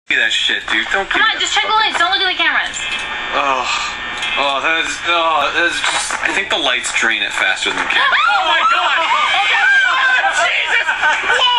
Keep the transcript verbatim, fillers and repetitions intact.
that shit, dude. Don't Come on, just check the lights. Don't look at the cameras. Oh, oh, that is, oh, that is just. I think the lights drain it faster than the camera. Oh my god! Oh my god! Jesus!